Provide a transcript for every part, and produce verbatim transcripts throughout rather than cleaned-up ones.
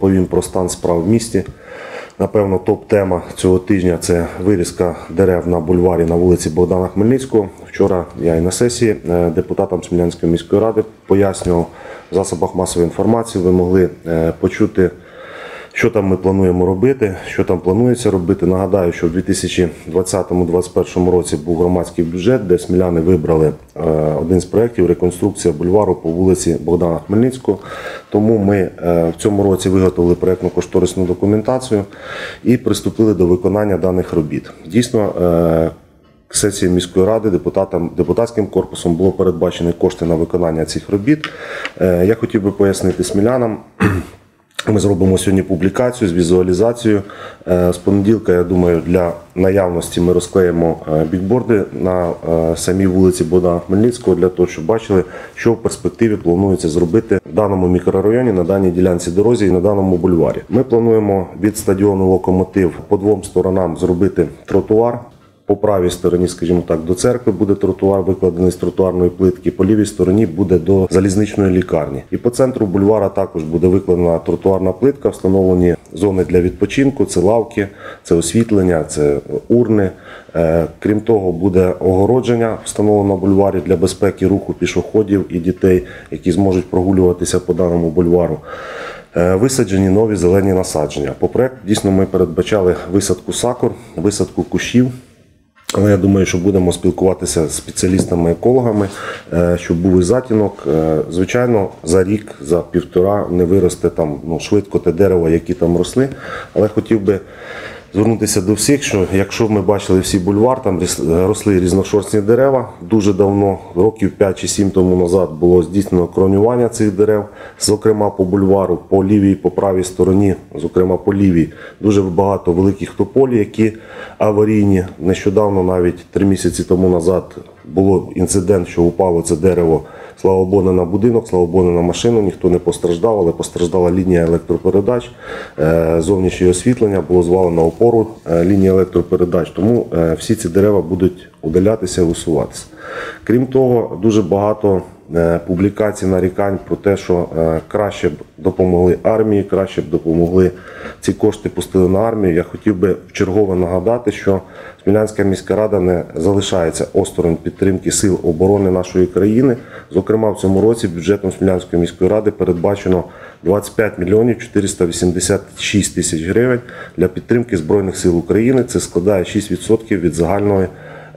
доповім про стан справ в місті. Напевно, топ-тема цього тижня – це вирізка дерев на бульварі на вулиці Богдана Хмельницького. Вчора я і на сесії депутатам Смілянської міської ради пояснював в засобах масової інформації. Ви могли почути, що там ми плануємо робити, що там планується робити. Нагадаю, що в дві тисячі двадцятому - двадцять першому році був громадський бюджет, де сміляни вибрали один з проєктів – реконструкція бульвару по вулиці Богдана Хмельницького. Тому ми в цьому році виготовили проєктно-кошторисну документацію і приступили до виконання даних робіт. Дійсно, сесії міської ради депутатам, депутатським корпусом було передбачені кошти на виконання цих робіт. Я хотів би пояснити смілянам. Ми зробимо сьогодні публікацію з візуалізацією. З понеділка, я думаю, для наявності ми розклеїмо бікборди на самій вулиці Богдана Хмельницького, для того, щоб бачили, що в перспективі планується зробити в даному мікрорайоні, на даній ділянці дорозі і на даному бульварі. Ми плануємо від стадіону «Локомотив» по двом сторонам зробити тротуар. По правій стороні, скажімо так, до церкви буде тротуар, викладений з тротуарної плитки, по лівій стороні буде до залізничної лікарні. І по центру бульвара також буде викладена тротуарна плитка, встановлені зони для відпочинку, це лавки, це освітлення, це урни. Крім того, буде огородження встановлено на бульварі для безпеки руху пішоходів і дітей, які зможуть прогулюватися по даному бульвару. Висаджені нові зелені насадження. По проєкту дійсно ми передбачали висадку сакур, висадку кущів. Але я думаю, що будемо спілкуватися з спеціалістами-екологами, щоб був і затінок. Звичайно, за рік, за півтора не виросте там, ну, швидко те дерево, які там росли. Але хотів би звернутися до всіх, що якщо ми бачили всі бульвар, там росли різношорстні дерева. Дуже давно, років п'ять чи сім тому назад, було здійснено кронювання цих дерев. Зокрема, по бульвару, по лівій і по правій стороні, зокрема по лівій, дуже багато великих тополій, які аварійні. Нещодавно, навіть три місяці тому назад, було інцидент, що упало це дерево, слава Богу, не на будинок, слава Богу, не на машину, ніхто не постраждав, але постраждала лінія електропередач, зовнішнє освітлення, було звалено опору лінії електропередач, тому всі ці дерева будуть удалятися і усуватися. Крім того, дуже багато публікацій, нарікань про те, що краще б допомогли армії, краще б допомогли, ці кошти пустили на армію. Я хотів би вчергове нагадати, що Смілянська міська рада не залишається осторонь підтримки сил оборони нашої країни. Зокрема, в цьому році бюджетом Смілянської міської ради передбачено двадцять п'ять мільйонів чотириста вісімдесят шість тисяч гривень для підтримки Збройних сил України. Це складає шість відсотків від загальної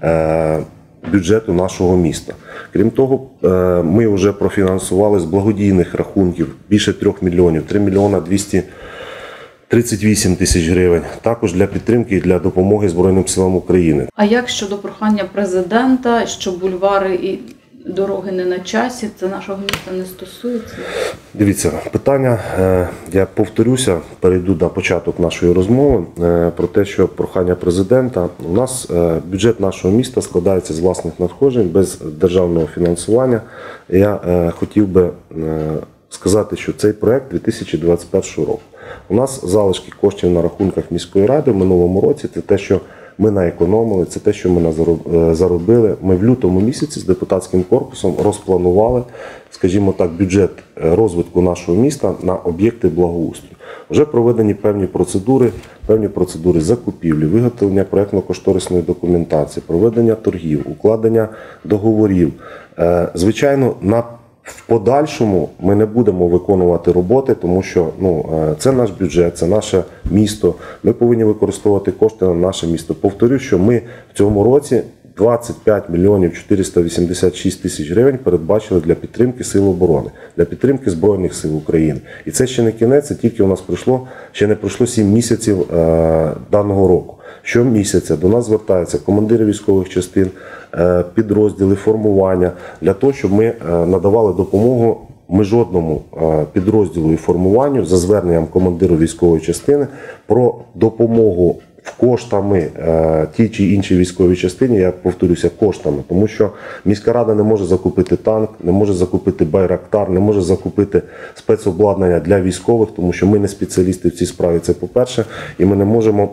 е бюджету нашого міста. Крім того, ми вже профінансували з благодійних рахунків більше трьох мільйонів, три мільйони двісті тридцять вісім тисяч гривень, також для підтримки і для допомоги Збройним силам України. А як щодо прохання президента, що бульвари і дороги не на часі, це нашого міста не стосується? Дивіться, питання, я повторюся, перейду на початок нашої розмови, про те, що прохання президента. У нас бюджет нашого міста складається з власних надходжень, без державного фінансування. Я хотів би сказати, що цей проєкт дві тисячі двадцять першого року. У нас залишки коштів на рахунках міської ради в минулому році – це те, що ми наекономили, це те, що ми заробили. Ми в лютому місяці з депутатським корпусом розпланували, скажімо так, бюджет розвитку нашого міста на об'єкти благоустрою. Вже проведені певні процедури, певні процедури закупівлі, виготовлення проєктно-кошторисної документації, проведення торгів, укладення договорів. Звичайно, на в подальшому ми не будемо виконувати роботи, тому що ну, це наш бюджет, це наше місто. Ми повинні використовувати кошти на наше місто. Повторю, що ми в цьому році двадцять п'ять мільйонів чотириста вісімдесят шість тисяч гривень передбачили для підтримки Сил оборони, для підтримки Збройних сил України. І це ще не кінець, це тільки у нас пройшло, ще не пройшло сім місяців е, даного року. Щомісяця до нас звертаються командири військових частин, е, підрозділи, формування, для того, щоб ми е, надавали допомогу. Ми жодному е, підрозділу і формуванню за зверненням командиру військової частини про допомогу в коштами е, тій чи іншій військовій частині, я повторюся, коштами, тому що міська рада не може закупити танк, не може закупити байрактар, не може закупити спецобладнання для військових, тому що ми не спеціалісти в цій справі, це по-перше, і ми не можемо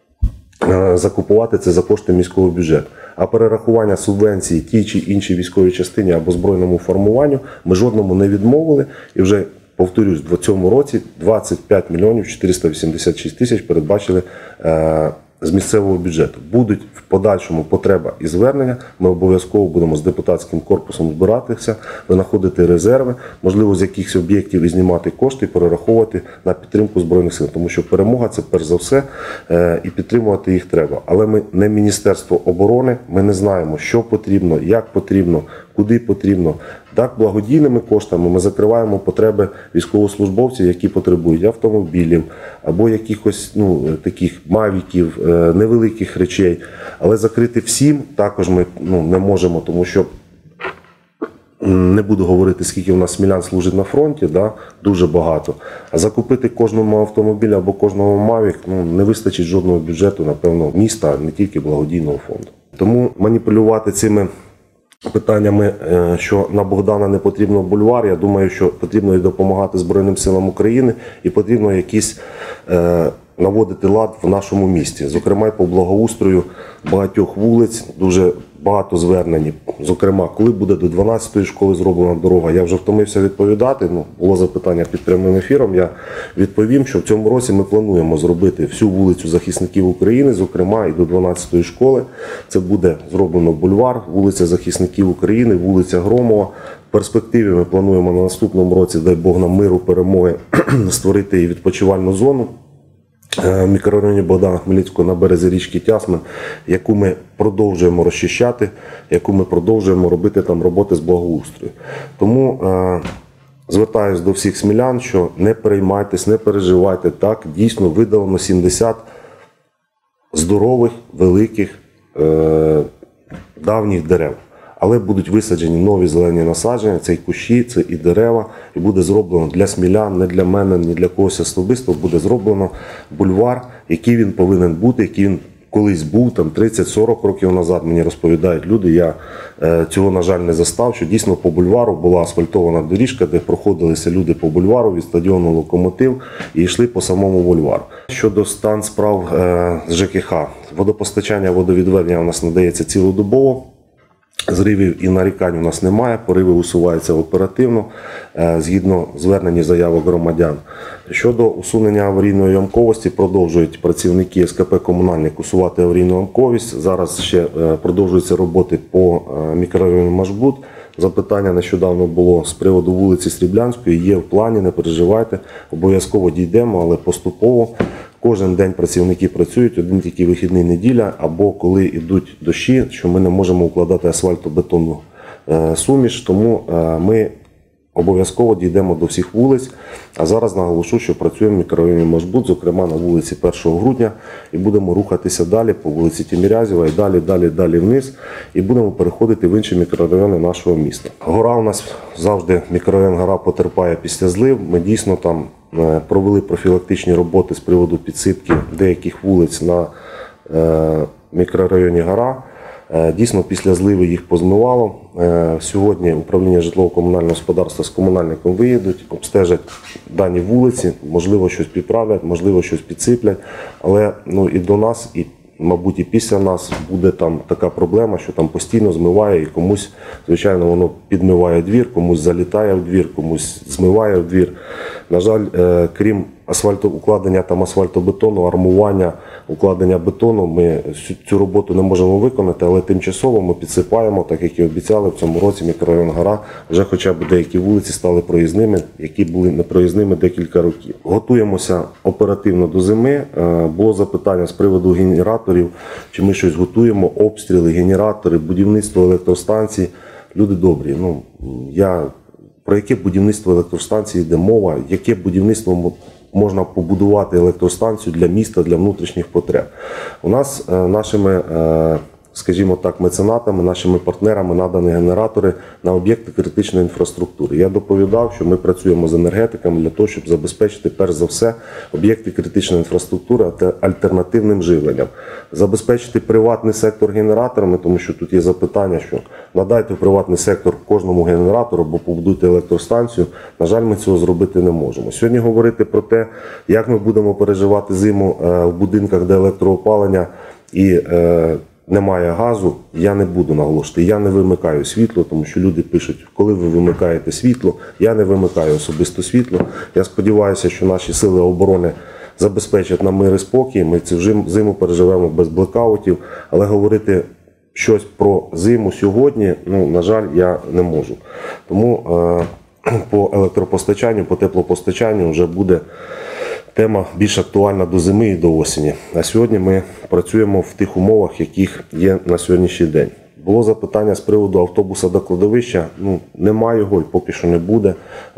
е, закупувати це за кошти міського бюджету. А перерахування субвенцій тій чи іншій військовій частині або збройному формуванню ми жодному не відмовили, і вже повторюсь, в цьому році двадцять п'ять мільйонів чотириста вісімдесят шість тисяч передбачили е, з місцевого бюджету. Будуть в подальшому потреба і звернення, ми обов'язково будемо з депутатським корпусом збиратися, винаходити резерви, можливо, з якихось об'єктів і знімати кошти, і перераховувати на підтримку Збройних сил. Тому що перемога – це перш за все, е, і підтримувати їх треба. Але ми не Міністерство оборони, ми не знаємо, що потрібно, як потрібно, куди потрібно. Так, благодійними коштами ми закриваємо потреби військовослужбовців, які потребують автомобілів або якихось ну, таких мавіків, невеликих речей. Але закрити всім також ми ну, не можемо, тому що не буду говорити, скільки у нас смілян служить на фронті, да, дуже багато. А закупити кожному автомобілю або кожному мавік ну, не вистачить жодного бюджету, напевно, міста, а не тільки благодійного фонду. Тому маніпулювати цими питаннями, що на Богдана не потрібно бульвар, я думаю, що потрібно і допомагати Збройним силам України, і потрібно якісь е, наводити лад в нашому місті. Зокрема, і по благоустрою багатьох вулиць, дуже багато звернень. Зокрема, коли буде до дванадцятої школи зроблена дорога, я вже втомився відповідати, ну, було запитання під прямим ефіром, я відповім, що в цьому році ми плануємо зробити всю вулицю захисників України, зокрема і до дванадцятої школи. Це буде зроблено бульвар, вулиця захисників України, вулиця Громова. В перспективі ми плануємо на наступному році, дай Бог нам миру, перемоги, створити і відпочивальну зону в мікрорайоні Богдана Хмельницького на березі річки Тясмин, яку ми продовжуємо розчищати, яку ми продовжуємо робити там роботи з благоустрою. Тому е, звертаюся до всіх смілян, що не переймайтесь, не переживайте, так, дійсно видалено сімдесят здорових, великих, е, давніх дерев. Але будуть висаджені нові зелені насадження, це і кущі, це і дерева, і буде зроблено для смілян, не для мене, ні для когось особисто, буде зроблено бульвар, який він повинен бути, який він колись був, там тридцять-сорок років назад, мені розповідають люди, я е, цього, на жаль, не застав, що дійсно по бульвару була асфальтована доріжка, де проходилися люди по бульвару від стадіону «Локомотив» і йшли по самому бульвару. Щодо стан справ е, з ЖКХ, водопостачання, водовідведення у нас надається цілодобово. Зривів і нарікань у нас немає, пориви усуваються оперативно, згідно звернень і заявок громадян. Щодо усунення аварійної ямковості, продовжують працівники ес ка пе «Комунальник» усувати аварійну ямковість. Зараз ще продовжуються роботи по мікрорайону Машбут. Запитання нещодавно було з приводу вулиці Сріблянської, є в плані, не переживайте, обов'язково дійдемо, але поступово. Кожен день працівники працюють, один тільки вихідний неділя, або коли йдуть дощі, що ми не можемо укладати асфальтобетонну суміш, тому ми обов'язково дійдемо до всіх вулиць. А зараз наголошу, що працюємо в мікрорайоні Машбут, зокрема на вулиці першого грудня, і будемо рухатися далі по вулиці Тімірязєва і далі, далі, далі вниз, і будемо переходити в інші мікрорайони нашого міста. Гора у нас завжди, мікрорайон Гора потерпає після злив, ми дійсно там провели профілактичні роботи з приводу підсипки деяких вулиць на мікрорайоні Гора. Дійсно, після зливи їх позмивало. Сьогодні управління житлово-комунального господарства з комунальником виїдуть, обстежать дані вулиці, можливо, щось підправлять, можливо, щось підсиплять. Але ну, і до нас, і, мабуть, і після нас буде там така проблема, що там постійно змиває і комусь, звичайно, воно підмиває двір, комусь залітає в двір, комусь змиває в двір. На жаль, крім асфальту, укладення там асфальтобетону, армування, укладення бетону, ми цю роботу не можемо виконати, але тимчасово ми підсипаємо, так як і обіцяли, в цьому році мікрорайон Гора вже хоча б деякі вулиці стали проїзними, які були непроїзними декілька років. Готуємося оперативно до зими. Було запитання з приводу генераторів, чи ми щось готуємо, обстріли, генератори, будівництво електростанцій. Люди добрі, ну, я... Про яке будівництво електростанції йде мова, яке будівництво можна побудувати електростанцію для міста, для внутрішніх потреб. У нас нашими, скажімо так, меценатами, нашими партнерами надані генератори на об'єкти критичної інфраструктури. Я доповідав, що ми працюємо з енергетиками для того, щоб забезпечити, перш за все, об'єкти критичної інфраструктури альтернативним живленням. Забезпечити приватний сектор генераторами, тому що тут є запитання, що надайте в приватний сектор кожному генератору або побудуйте електростанцію. На жаль, ми цього зробити не можемо. Сьогодні говорити про те, як ми будемо переживати зиму в будинках, де електроопалення і немає газу, я не буду наголошувати. Я не вимикаю світло, тому що люди пишуть, коли ви вимикаєте світло, я не вимикаю особисто світло. Я сподіваюся, що наші сили оборони забезпечать нам мир і спокій. Ми цю жим- зиму переживемо без блекаутів, але говорити щось про зиму сьогодні, ну, на жаль, я не можу. Тому е, по електропостачанню, по теплопостачанню вже буде тема більш актуальна до зими і до осені. А сьогодні ми працюємо в тих умовах, яких є на сьогоднішній день. Було запитання з приводу автобуса до кладовища. Ну, немає його і поки що не буде,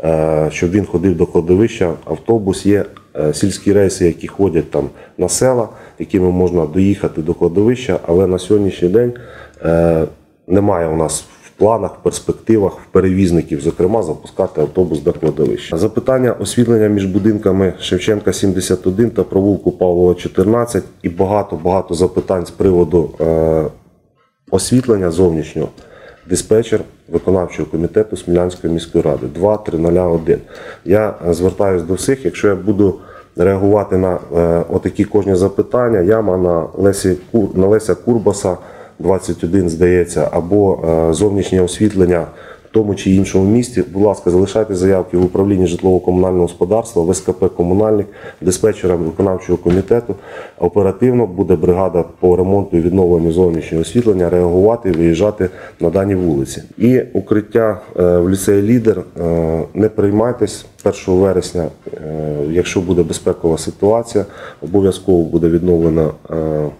е, щоб він ходив до кладовища. Автобус є, е, сільські рейси, які ходять там на села, якими можна доїхати до кладовища, але на сьогоднішній день е, немає у нас в планах, в перспективах, в перевізників, зокрема, запускати автобус до кладовища. Запитання освітлення між будинками Шевченка сімдесят один та провулку Павлова чотирнадцять і багато-багато запитань з приводу е, освітлення зовнішнього. Диспетчер виконавчого комітету Смілянської міської ради два три нуль один. Я звертаюся до всіх, якщо я буду реагувати на е, отакі кожні запитання, яма на Лесі, на Леся Курбаса двадцять один, здається, або е, зовнішнє освітлення в тому чи іншому місті, будь ласка, залишайте заявки в управлінні житлово-комунального господарства, в ес ка пе «Комунальник», диспетчерам виконавчого комітету. Оперативно буде бригада по ремонту і відновленню зовнішнього освітлення реагувати, виїжджати на дані вулиці. І укриття е, в ліцеї «Лідер». Е, не приймайтесь, першого вересня, е, якщо буде безпекова ситуація, обов'язково буде відновлена е,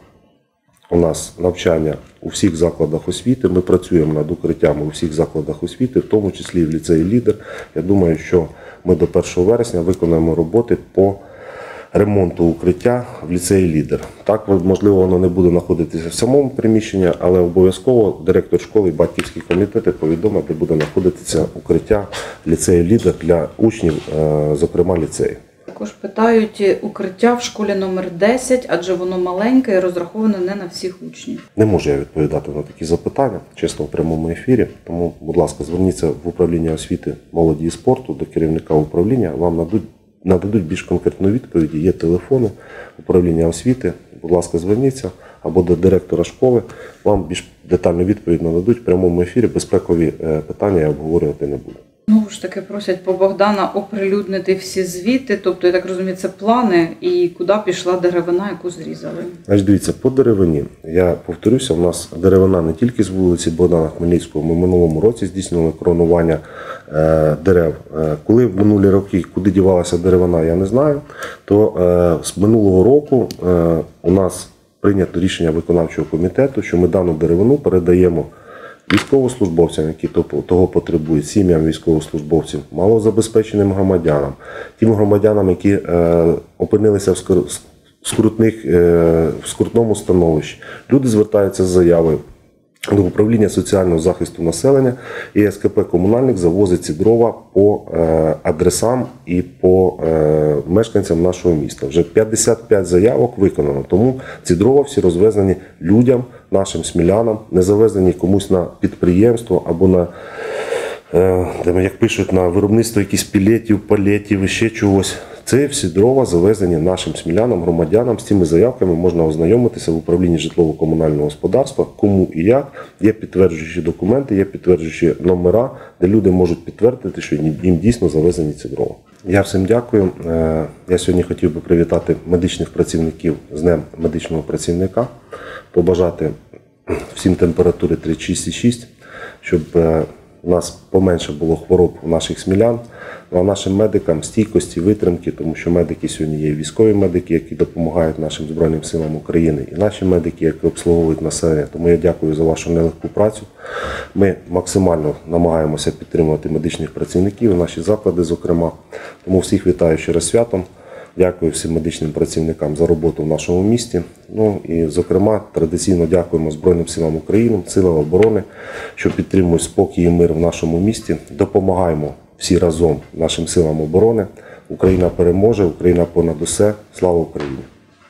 у нас навчання у всіх закладах освіти. Ми працюємо над укриттями у всіх закладах освіти, в тому числі і в ліцеї «Лідер». Я думаю, що ми до першого вересня виконаємо роботи по ремонту укриття в ліцеї «Лідер». Так, можливо, воно не буде знаходитися в самому приміщенні, але обов'язково директор школи і батьківські комітети повідомить, де буде знаходитися укриття в ліцеї «Лідер» для учнів, зокрема ліцею. Також питають укриття в школі номер десять, адже воно маленьке і розраховане не на всіх учнів. Не можу я відповідати на такі запитання, чесно, в прямому ефірі. Тому, будь ласка, зверніться в управління освіти, молоді і спорту до керівника управління. Вам нададуть, нададуть більш конкретну відповіді. Є телефони управління освіти. Будь ласка, зверніться або до директора школи. Вам більш детальну відповідь нададуть в прямому ефірі. Безпекові питання я обговорювати не буду. Знову ж таки просять по Богдана оприлюднити всі звіти, тобто, я так розумію, це плани і куди пішла деревина, яку зрізали. Значить, дивіться, по деревині, я повторюся, у нас деревина не тільки з вулиці Богдана Хмельницького, ми в минулому році здійснювали коронування е, дерев. Е, коли в минулі роки, куди дівалася деревина, я не знаю, то е, з минулого року е, у нас прийнято рішення виконавчого комітету, що ми дану деревину передаємо військовослужбовцям, які того потребують, сім'ям військовослужбовців, малозабезпеченим громадянам, тим громадянам, які е, опинилися в, скор... скрутних, е, в скрутному становищі. Люди звертаються з заявою до управління соціального захисту населення, і ес ка пе «Комунальник» завозить ці дрова по е, адресам і по е, мешканцям нашого міста. Вже п'ятдесят п'ять заявок виконано, тому ці дрова всі розвезені людям, нашим смілянам, не завезені комусь на підприємство або на, е, як пишуть, на виробництво якихось пілетів, палетів і ще чогось. Це всі дрова завезені нашим смілянам, громадянам. З цими заявками можна ознайомитися в управлінні житлово-комунального господарства, кому і як. Є підтверджуючі документи, є підтверджуючі номера, де люди можуть підтвердити, що їм дійсно завезені ці дрова. Я всім дякую. Я сьогодні хотів би привітати медичних працівників з Днем медичного працівника, побажати всім температури тридцять шість і шість, щоб у нас поменше було хвороб у наших смілян, а нашим медикам стійкості, витримки, тому що медики сьогодні є військові медики, які допомагають нашим Збройним силам України, і наші медики, які обслуговують населення. Тому я дякую за вашу нелегку працю. Ми максимально намагаємося підтримувати медичних працівників, наші заклади, зокрема. Тому всіх вітаю ще раз святом. Дякую всім медичним працівникам за роботу в нашому місті. Ну і, зокрема, традиційно дякуємо Збройним силам України, силам оборони, що підтримують спокій і мир в нашому місті. Допомагаємо всі разом нашим силам оборони. Україна переможе, Україна понад усе. Слава Україні!